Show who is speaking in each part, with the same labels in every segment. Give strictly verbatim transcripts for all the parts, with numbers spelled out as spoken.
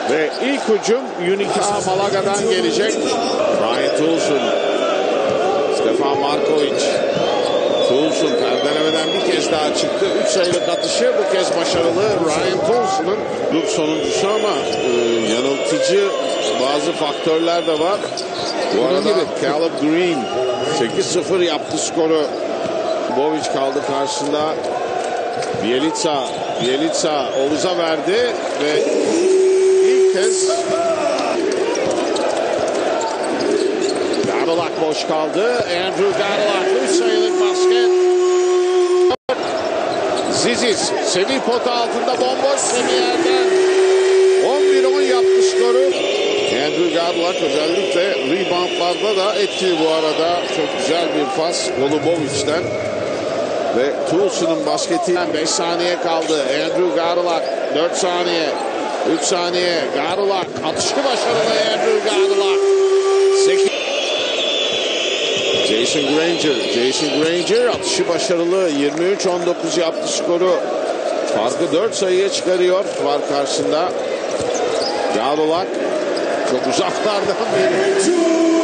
Speaker 1: Ve ilk hücum Unicaja Malaga'dan gelecek. Ryan Toulson, Stefan Markovic. Toulson perdelemeden bir kez daha çıktı. üç sayılık atışı bu kez başarılı. Ryan Toulson'un grup sonuncusu ama e, yanıltıcı bazı faktörler de var. Bu arada Caleb Green sekiz sıfır yaptı skoru. Bovic kaldı karşısında. Bjelica, Bjelica Oğuz'a verdi ve ilk kez Gadolak boş kaldı. Andrew Gadolak üç sayılık basket. Zizis Semih pota altında bomboş, Semih yerden on bir on yaptı skoru. Andrew Gadolak özellikle reboundlarda da etkili bu arada. Çok güzel bir pas Golubovic'den. Ve Toulson'un basketinden beş saniye kaldı. Andrew Gadolak dört saniye. üç saniye. Gadolak atışı başarılı. Andrew Gadolak. Jason Granger. Jason Granger atışı başarılı. yirmi üç on dokuz yaptı skoru. Farkı dört sayıya çıkarıyor. Var karşısında. Gadolak çok uzaklardan bir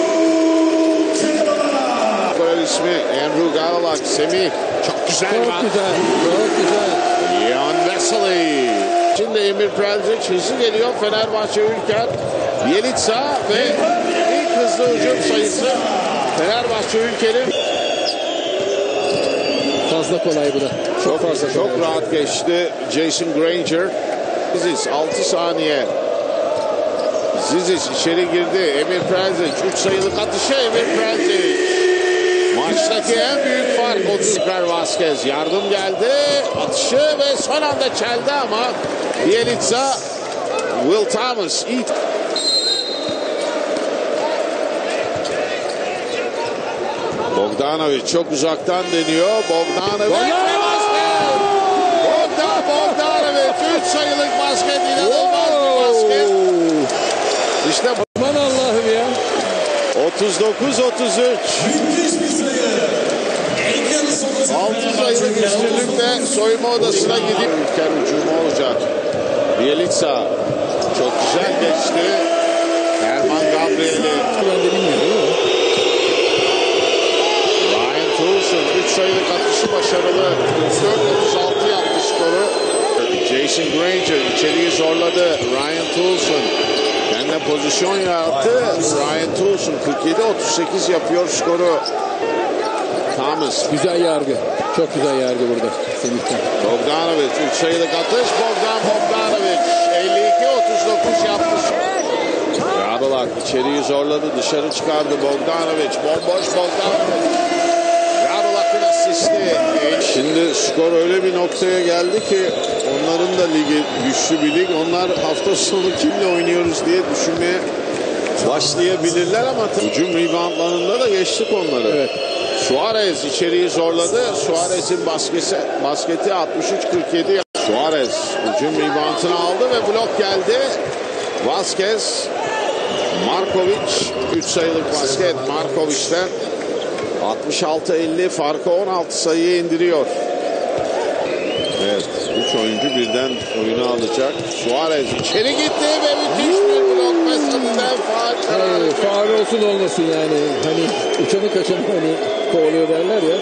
Speaker 1: ismi Andrew Gadolak. Semih çok güzel.
Speaker 2: Çok
Speaker 1: var.
Speaker 2: güzel. Çok güzel.
Speaker 1: Leon Vesely. Şimdi Emir Preldžić hızlı geliyor. Fenerbahçe Ülker. Bjelica ve ilk hızlı hücum sayısı Fenerbahçe Ülker'in.
Speaker 2: Fazla kolay bu da. Çok,
Speaker 1: Çok
Speaker 2: fazla
Speaker 1: çok
Speaker 2: kolay.
Speaker 1: rahat geçti Jason Granger. Zizis altı saniye. Zizis içeri girdi. Emir Preldžić üç sayılık atışı. Emir Preldžić. Maçtaki en büyük fark Oscar Vazquez. Yardım geldi. Atışı ve son anda çeldi ama Bjelica, Will Thomas ilk. Bogdanović çok uzaktan deniyor. Bogdanović ve basket. Bogdan Bogdanović üç sayılık basket, inanılmaz bir basket. İşte
Speaker 2: Aman Allah'ım ya.
Speaker 1: otuz dokuz otuz üç. altı sayılık üstünlükle soyunma odasına gidip ülker hücumu olacak. Bjelica çok güzel geçti. Herman Gabriel'i.
Speaker 2: Ben de bilmiyorum.
Speaker 1: Ryan Toulson üç sayılık atışı başarılı. kırk dört otuz altı yaptı skoru. Jason Granger içeriği zorladı. Ryan Toulson kendine pozisyon yarattı. Ryan Toulson kırk yedi otuz sekiz yapıyor skoru. Thomas.
Speaker 2: Güzel yargı. Çok güzel yargı burada. Semih'ten.
Speaker 1: Bogdanović üç sayılık atış. Bogdan Bogdanović elli iki otuz dokuz yaptı. Gadolak içeriği zorladı. Dışarı çıkardı Bogdanović. Bomboş Bogdanović. Gadolak'ın asisti. Şimdi skor öyle bir noktaya geldi ki onların da ligi güçlü bir lig. Onlar hafta sonu kimle oynuyoruz diye düşünmeye başlayabilirler ama hücum reboundlarında da geçtik onları.
Speaker 2: Evet.
Speaker 1: Suarez içeriği zorladı. Suarez'in basketi, basketi altmış üç kırk yedi. Suarez hücum reboundını aldı ve blok geldi. Vazquez, Markovic üç sayılık basket Markovic'ten. altmış altı elli farkı on altı sayıya indiriyor. Evet, üç oyuncu birden oyunu alacak. Suarez içeri gitti ve müthiş bir blok mesafeden faul kararı.
Speaker 2: Ee, faul olsun olmasın yani. Hani uçanı kaçanı hani kovalıyor derler ya.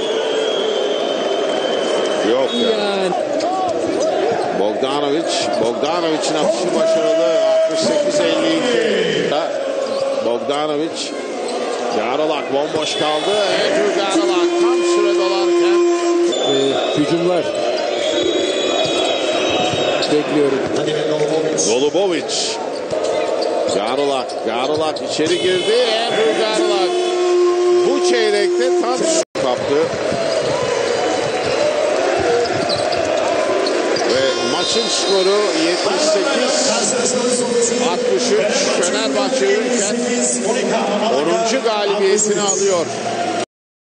Speaker 1: Yok ya.
Speaker 2: Yani.
Speaker 1: Bogdanović, Bogdanovic'in atışı başarılı. altmış sekiz elli iki. Bogdanović. Gadolak bomboş kaldı. Andrew Gadolak tam süre dolarken.
Speaker 2: E, hücumlar. Bekliyorum.
Speaker 1: Golubovic. Gadolak, Gadolak içeri girdi. Andrew Gadolak bu çeyrekte tam kaptı. Ve maçın skoru yetmiş sekiz altmış üç. Fenerbahçe Ülker onuncu galibiyetini alıyor.